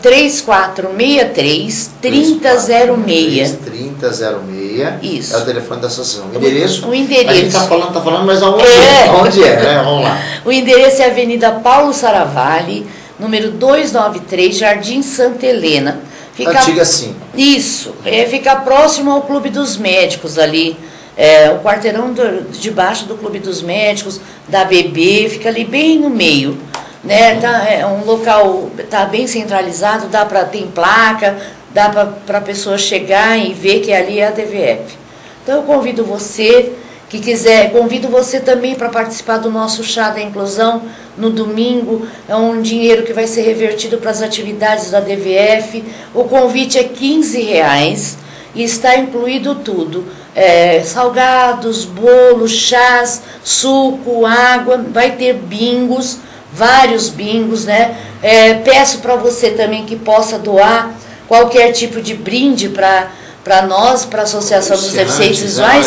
[SPEAKER 8] 3463-3006.
[SPEAKER 1] 3006.
[SPEAKER 8] Isso.
[SPEAKER 1] É o telefone da associação. O endereço?
[SPEAKER 8] O endereço.
[SPEAKER 1] A gente está falando, mas aonde onde é, né? Vamos lá.
[SPEAKER 8] O endereço é Avenida Paulo Saravalli, número 293, Jardim Santa Helena.
[SPEAKER 1] Antiga sim.
[SPEAKER 8] Isso. Fica próximo ao Clube dos Médicos ali. O quarteirão debaixo do Clube dos Médicos, da BB, fica ali bem no meio. Né? É um local, está bem centralizado, tem placa, dá para a pessoa chegar e ver que ali é a DVF. Então eu convido você que quiser, convido você também para participar do nosso chá da inclusão no domingo. É um dinheiro que vai ser revertido para as atividades da DVF. O convite é R$15 e está incluído tudo. Salgados, bolos, chás, suco, água, vai ter bingos, vários bingos, né? Peço para você também que possa doar qualquer tipo de brinde para nós, para a Associação dos Deficientes Visuais.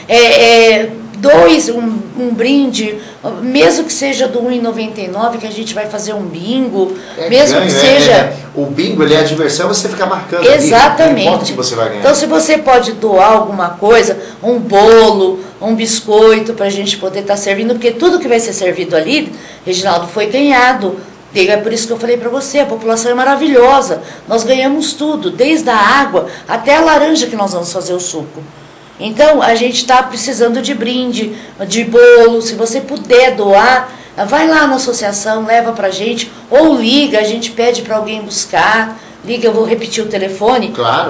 [SPEAKER 8] Um brinde, mesmo que seja do R$1,99, que a gente vai fazer um bingo, mesmo que seja...
[SPEAKER 1] O bingo, ele é a diversão, você fica marcando.
[SPEAKER 8] Exatamente.
[SPEAKER 1] Ali, que você vai ganhar.
[SPEAKER 8] Então, se você pode doar alguma coisa, um bolo, um biscoito, para a gente poder estar servindo, porque tudo que vai ser servido ali, Reginaldo, foi ganhado. É por isso que eu falei para você, a população é maravilhosa. Nós ganhamos tudo, desde a água até a laranja que nós vamos fazer o suco. Então, a gente está precisando de brinde, de bolo. Se você puder doar, vai lá na associação, leva pra gente, ou liga, a gente pede para alguém buscar. Liga, eu vou repetir o telefone,
[SPEAKER 1] claro.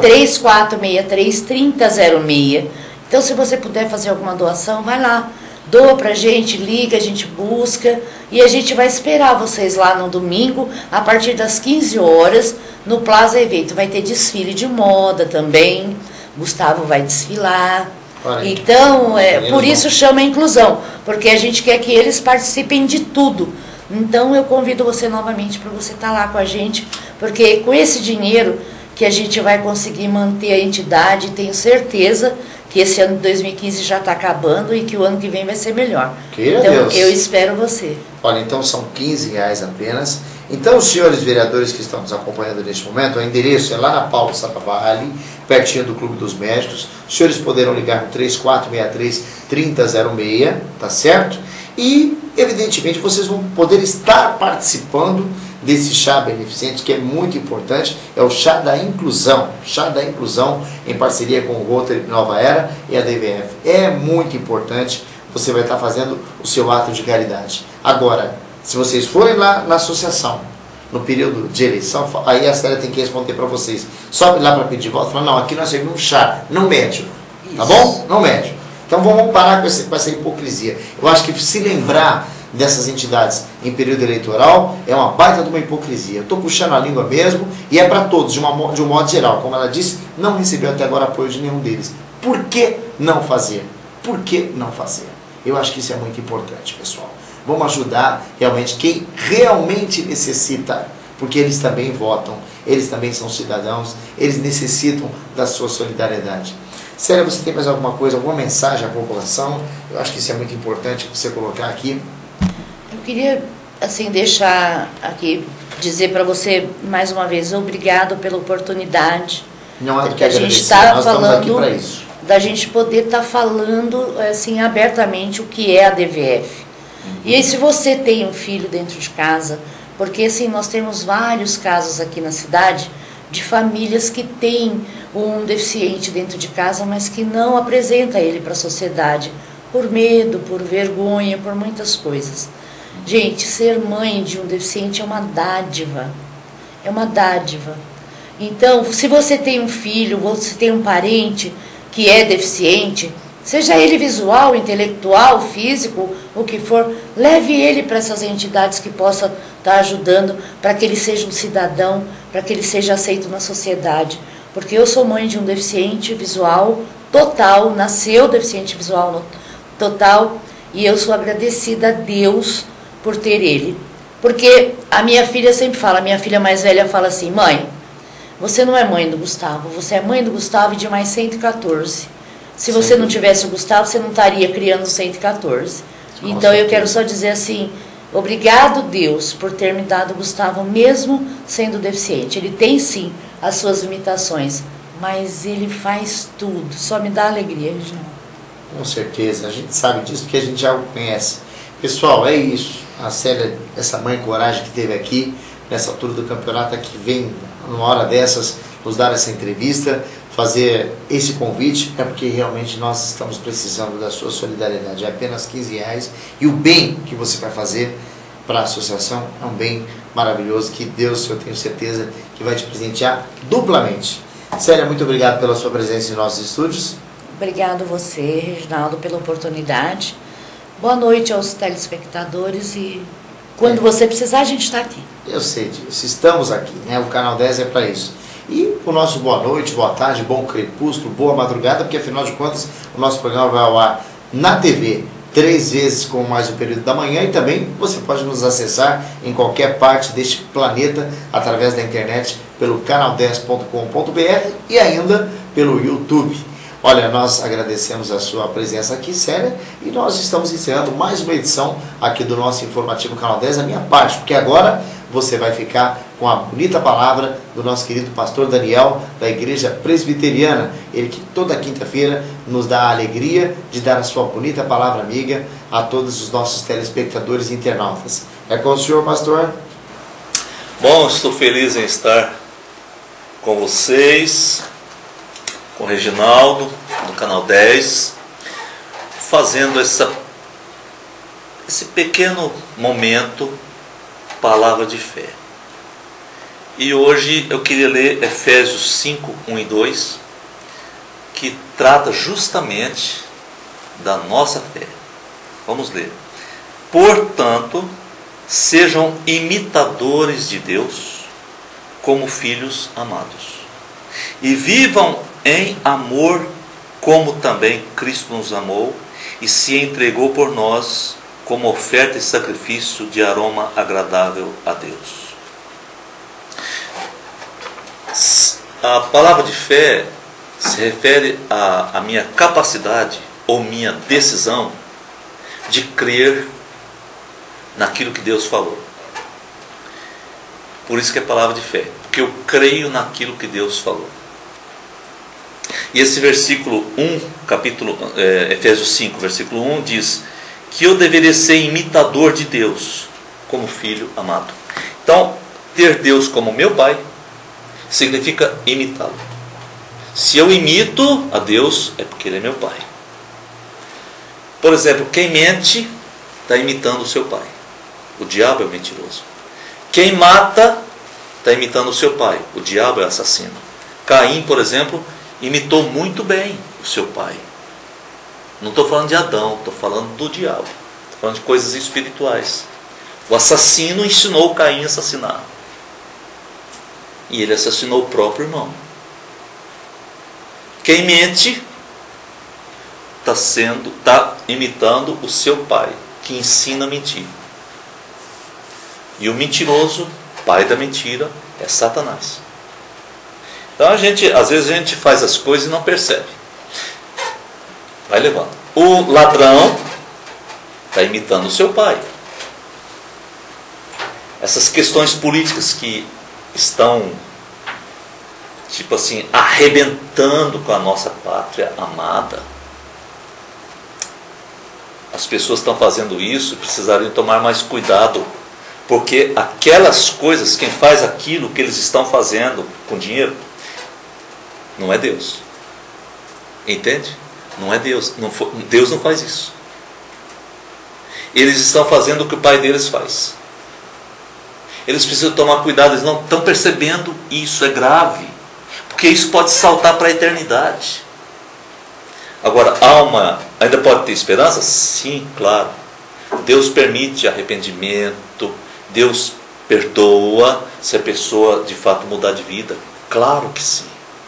[SPEAKER 8] 3463-3006. Então, se você puder fazer alguma doação, vai lá, doa pra gente, liga, a gente busca, e a gente vai esperar vocês lá no domingo, a partir das 15 horas, no Plaza Evento. Vai ter desfile de moda também, Gustavo vai desfilar. Então, por isso chama a inclusão, porque a gente quer que eles participem de tudo. Então, eu convido você novamente para você estar lá com a gente, porque com esse dinheiro que a gente vai conseguir manter a entidade, tenho certeza que esse ano de 2015 já está acabando e que o ano que vem vai ser melhor.
[SPEAKER 1] Queira
[SPEAKER 8] então,
[SPEAKER 1] Deus.
[SPEAKER 8] Eu espero você.
[SPEAKER 1] Olha, então são R$15 apenas. Então, os senhores vereadores que estão nos acompanhando neste momento, o endereço é lá na Paulo Sacavalli, pertinho do Clube dos Médicos. Os senhores poderão ligar no 3463-3006, tá certo? E, evidentemente, vocês vão poder estar participando desse chá beneficente, que é muito importante, é o Chá da Inclusão. Chá da Inclusão, em parceria com o Rotary Nova Era e a DVF. É muito importante, você vai estar fazendo o seu ato de caridade. Agora, se vocês forem lá na associação, no período de eleição, aí a Célia tem que responder para vocês. Sobe lá para pedir voto e fala, não, aqui nós servimos um chá, não médio. Tá bom? Não médio. Então vamos parar com essa hipocrisia. Eu acho que se lembrar dessas entidades em período eleitoral é uma baita de uma hipocrisia. Eu estou puxando a língua mesmo e é para todos, de um modo geral. Como ela disse, não recebeu até agora apoio de nenhum deles. Por que não fazer? Por que não fazer? Eu acho que isso é muito importante, pessoal. Vamos ajudar realmente quem realmente necessita, porque eles também votam, eles também são cidadãos, eles necessitam da sua solidariedade. Célia, você tem mais alguma coisa, alguma mensagem à população? Eu acho que isso é muito importante você colocar aqui.
[SPEAKER 8] Eu queria, assim, deixar aqui, dizer para você, mais uma vez, obrigado pela oportunidade.
[SPEAKER 1] Não há do que
[SPEAKER 8] a gente
[SPEAKER 1] está falando,
[SPEAKER 8] estamos aqui
[SPEAKER 1] para isso.
[SPEAKER 8] Da gente poder estar falando, assim, abertamente o que é a DVF. E aí, se você tem um filho dentro de casa, porque, assim, nós temos vários casos aqui na cidade de famílias que têm um deficiente dentro de casa, mas que não apresenta ele para a sociedade, por medo, por vergonha, por muitas coisas. Gente, ser mãe de um deficiente é uma dádiva. É uma dádiva. Então, se você tem um filho, ou se tem um parente que é deficiente, seja ele visual, intelectual, físico, o que for, leve ele para essas entidades que possam estar ajudando, para que ele seja um cidadão, para que ele seja aceito na sociedade. Porque eu sou mãe de um deficiente visual total, nasceu deficiente visual total, e eu sou agradecida a Deus por ter ele. Porque a minha filha sempre fala, a minha filha mais velha fala assim, mãe, você não é mãe do Gustavo, você é mãe do Gustavo e de mais 114. Se você não tivesse o Gustavo, você não estaria criando 114. Então eu quero só dizer assim, obrigado Deus por ter me dado o Gustavo mesmo sendo deficiente. Ele tem sim as suas limitações, mas ele faz tudo, só me dá alegria, Reginaldo.
[SPEAKER 1] Com certeza, a gente sabe disso porque a gente já o conhece. Pessoal, é isso. A Célia, essa mãe coragem que teve aqui, nessa altura do campeonato, que vem numa hora dessas nos dar essa entrevista, fazer esse convite, é porque realmente nós estamos precisando da sua solidariedade. É apenas R$15 e o bem que você vai fazer para a associação é um bem maravilhoso que Deus, eu tenho certeza, que vai te presentear duplamente. Célia, muito obrigado pela sua presença em nossos estúdios.
[SPEAKER 8] Obrigado você, Reginaldo, pela oportunidade. Boa noite aos telespectadores e quando você precisar, a gente está aqui.
[SPEAKER 1] Eu sei disso, estamos aqui, né? O Canal 10 é para isso. E o nosso boa noite, boa tarde, bom crepúsculo, boa madrugada, porque afinal de contas o nosso programa vai ao ar na TV 3 vezes com mais o período da manhã, e também você pode nos acessar em qualquer parte deste planeta através da internet pelo canal10.com.br e ainda pelo YouTube. Olha, nós agradecemos a sua presença aqui, Célia, e nós estamos encerrando mais uma edição aqui do nosso informativo Canal 10, a minha parte, porque agora você vai ficar com a bonita palavra do nosso querido pastor Daniel, da Igreja Presbiteriana, ele que toda quinta-feira nos dá a alegria de dar a sua bonita palavra amiga a todos os nossos telespectadores e internautas. É com o senhor, pastor?
[SPEAKER 10] Bom, estou feliz em estar com vocês, com o Reginaldo, no canal 10, fazendo esse pequeno momento, palavra de fé. E hoje eu queria ler Efésios 5, 1 e 2, que trata justamente da nossa fé. Vamos ler. Portanto, sejam imitadores de Deus como filhos amados, e vivam em amor como também Cristo nos amou e se entregou por nós como oferta e sacrifício de aroma agradável a Deus. A palavra de fé se refere à minha capacidade ou minha decisão de crer naquilo que Deus falou. Por isso que é palavra de fé, porque eu creio naquilo que Deus falou. E esse versículo 1, Efésios 5, versículo 1, diz que eu deveria ser imitador de Deus como filho amado. Então, ter Deus como meu pai significa imitá-lo. Se eu imito a Deus, é porque Ele é meu pai. Por exemplo, quem mente está imitando o seu pai. O diabo é o mentiroso. Quem mata está imitando o seu pai. O diabo é o assassino. Caim, por exemplo, imitou muito bem o seu pai. Não estou falando de Adão, estou falando do diabo. Estou falando de coisas espirituais. O assassino ensinou Caim a assassinar. E ele assassinou o próprio irmão. Quem mente está imitando o seu pai, que ensina a mentir. E o mentiroso, pai da mentira, é Satanás. Então às vezes a gente faz as coisas e não percebe. Vai levando. O ladrão está imitando o seu pai. Essas questões políticas que estão, tipo assim, arrebentando com a nossa pátria amada. As pessoas estão fazendo isso e precisariam tomar mais cuidado, porque aquelas coisas, quem faz aquilo que eles estão fazendo com dinheiro, não é Deus. Entende? Não é Deus. Deus não faz isso. Eles estão fazendo o que o pai deles faz. Eles precisam tomar cuidado, eles não estão percebendo isso, é grave. Porque isso pode saltar para a eternidade. Agora, ainda pode ter esperança? Sim, claro. Deus permite arrependimento, Deus perdoa se a pessoa de fato mudar de vida. Claro que sim.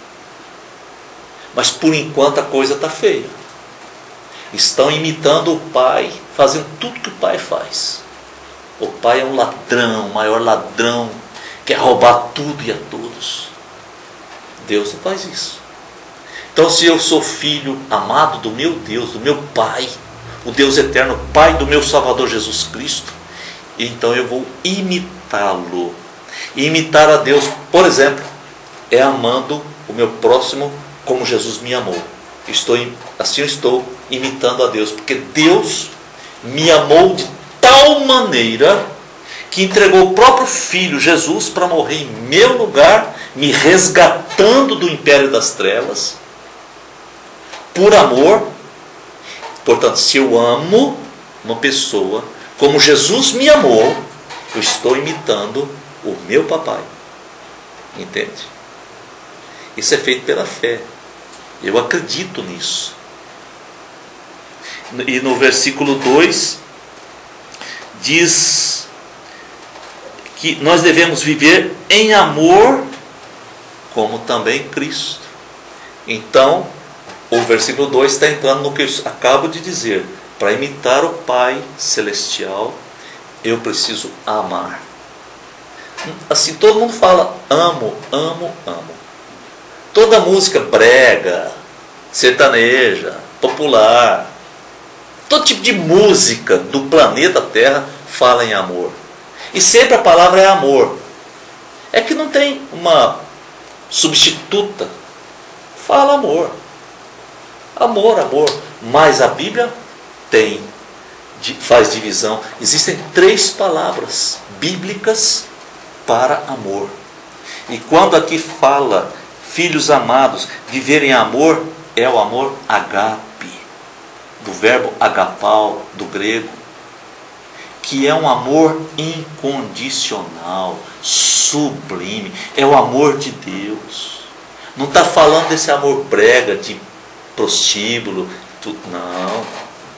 [SPEAKER 10] Mas por enquanto a coisa está feia. Estão imitando o pai, fazendo tudo que o pai faz. O pai é um ladrão, o maior ladrão, quer roubar tudo e a todos. Deus não faz isso. Então, se eu sou filho amado do meu Deus, do meu Pai, o Deus eterno, Pai do meu Salvador Jesus Cristo, então eu vou imitá-lo. E imitar a Deus, por exemplo, é amando o meu próximo como Jesus me amou. Assim eu estou imitando a Deus, porque Deus me amou de tal maneira que entregou o próprio Filho, Jesus, para morrer em meu lugar, me resgatando do império das trevas, por amor. Portanto, se eu amo uma pessoa como Jesus me amou, eu estou imitando o meu papai. Entende? Isso é feito pela fé. Eu acredito nisso. E no versículo 2 diz que nós devemos viver em amor como também Cristo. Então, o versículo 2 está entrando no que eu acabo de dizer. Para imitar o Pai Celestial, eu preciso amar. Assim, todo mundo fala amo, amo, amo. Toda música brega, sertaneja, popular, todo tipo de música do planeta Terra fala em amor. E sempre a palavra é amor. É que não tem uma substituta. Fala amor. Amor, amor. Mas a Bíblia faz divisão. Existem 3 palavras bíblicas para amor. E quando aqui fala, filhos amados, viver em amor, é o amor agape, do verbo agapau, do grego, que é um amor incondicional, sublime, é o amor de Deus. Não está falando desse amor brega, de prostíbulo, não.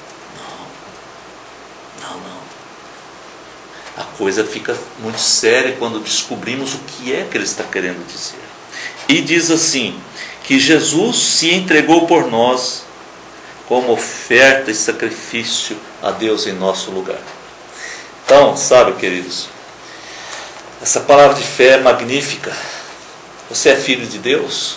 [SPEAKER 10] A coisa fica muito séria quando descobrimos o que é que ele está querendo dizer. E diz assim, que Jesus se entregou por nós como oferta e sacrifício a Deus em nosso lugar. Então, sabe, queridos, essa palavra de fé é magnífica. Você é filho de Deus?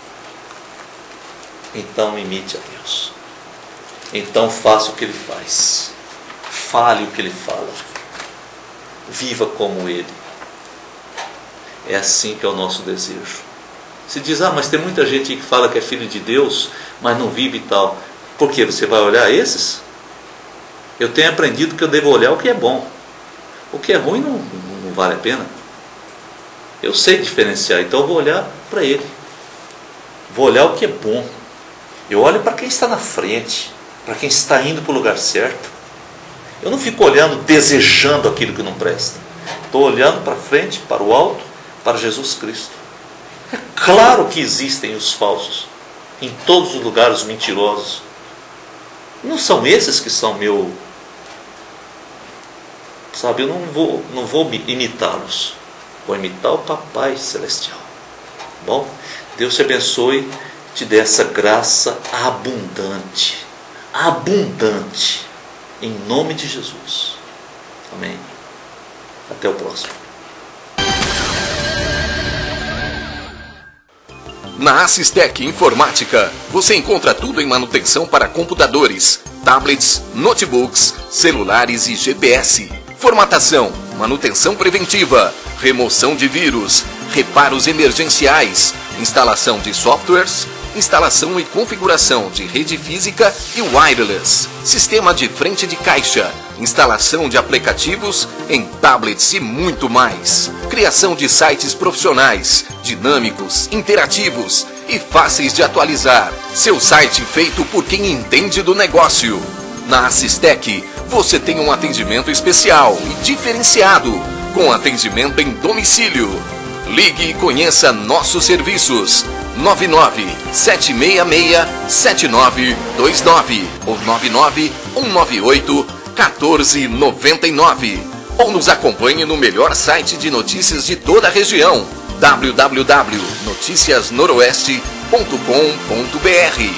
[SPEAKER 10] Então imite a Deus. Então faça o que Ele faz. Fale o que Ele fala. Viva como Ele. É assim que é o nosso desejo. Se diz, mas tem muita gente que fala que é filho de Deus, mas não vive e tal. Por quê? Você vai olhar esses? Eu tenho aprendido que eu devo olhar o que é bom. O que é ruim não vale a pena. Eu sei diferenciar, então eu vou olhar para ele. Vou olhar o que é bom. Eu olho para quem está na frente, para quem está indo para o lugar certo. Eu não fico olhando, desejando aquilo que não presta. Estou olhando para frente, para o alto, para Jesus Cristo. É claro que existem os falsos, em todos os lugares, os mentirosos. Não são esses que são meu... Sabe, eu não vou imitá-los. Vou imitar o Papai Celestial. Bom, Deus te abençoe, te dê essa graça abundante. Abundante. Em nome de Jesus. Amém. Até o próximo.
[SPEAKER 2] Na Assistec Informática, você encontra tudo em manutenção para computadores, tablets, notebooks, celulares e GPS. Formatação, manutenção preventiva, remoção de vírus, reparos emergenciais, instalação de softwares, instalação e configuração de rede física e wireless, sistema de frente de caixa, instalação de aplicativos em tablets e muito mais. Criação de sites profissionais, dinâmicos, interativos e fáceis de atualizar. Seu site feito por quem entende do negócio. Na Assistec, você tem um atendimento especial e diferenciado, com atendimento em domicílio. Ligue e conheça nossos serviços. 99-766-7929 ou 99-198-1499. Ou nos acompanhe no melhor site de notícias de toda a região, www.noticiasnoroeste.com.br.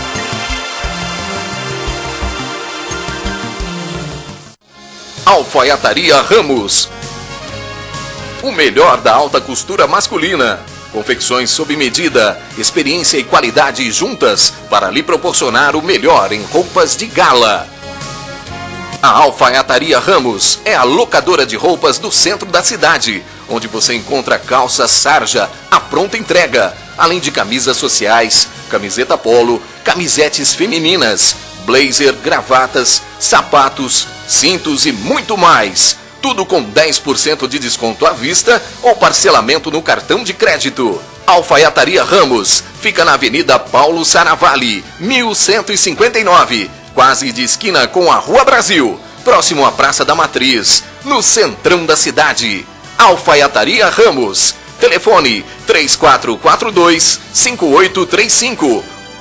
[SPEAKER 2] Alfaiataria Ramos, o melhor da alta costura masculina. Confecções sob medida, experiência e qualidade juntas para lhe proporcionar o melhor em roupas de gala. A Alfaiataria Ramos é a locadora de roupas do centro da cidade, onde você encontra calça sarja à pronta entrega, além de camisas sociais, camiseta polo, camisetes femininas, blazer, gravatas, sapatos, cintos e muito mais. Tudo com 10% de desconto à vista ou parcelamento no cartão de crédito. Alfaiataria Ramos fica na Avenida Paulo Saravalli, 1159, quase de esquina com a Rua Brasil, próximo à Praça da Matriz, no centrão da cidade. Alfaiataria Ramos. Telefone 3442-5835.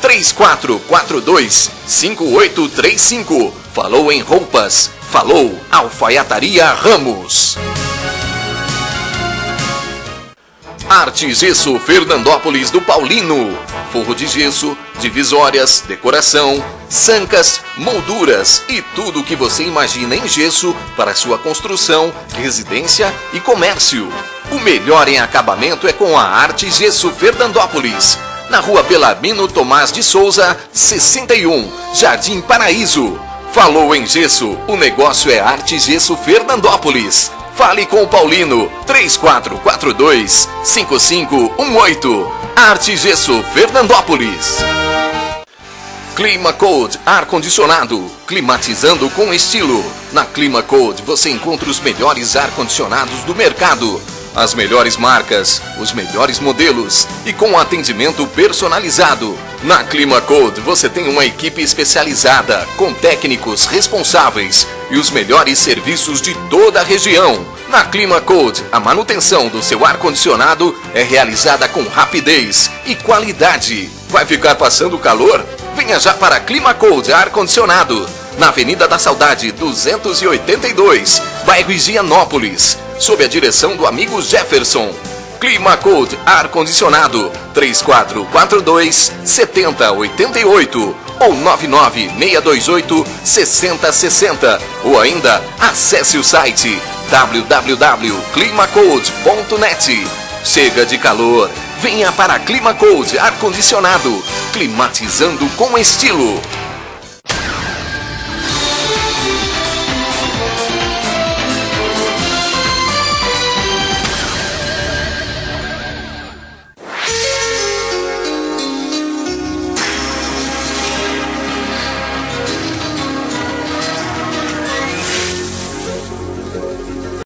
[SPEAKER 2] 3442-5835. Falou em roupas. Falou Alfaiataria Ramos. Arte Gesso Fernandópolis do Paulino. Forro de gesso, divisórias, decoração, sancas, molduras e tudo o que você imagina em gesso para sua construção, residência e comércio. O melhor em acabamento é com a Arte Gesso Fernandópolis. Na Rua Belarmino Tomás de Souza, 61, Jardim Paraíso. Falou em gesso, o negócio é Arte Gesso Fernandópolis. Fale com o Paulino, 3442-5518. Arte Gesso Fernandópolis. Clima Code ar-condicionado, climatizando com estilo. Na Clima Code você encontra os melhores ar-condicionados do mercado. As melhores marcas, os melhores modelos e com atendimento personalizado. Na Climacode você tem uma equipe especializada, com técnicos responsáveis e os melhores serviços de toda a região. Na Climacode, a manutenção do seu ar-condicionado é realizada com rapidez e qualidade. Vai ficar passando calor? Venha já para a Climacode Ar-Condicionado, na Avenida da Saudade 282, bairro Higienópolis, sob a direção do amigo Jefferson. Climacode Ar-Condicionado 3442-7088 ou 99628-6060 ou ainda acesse o site www.climacode.net. Chega de calor, venha para a Climacode Ar-Condicionado, climatizando com estilo.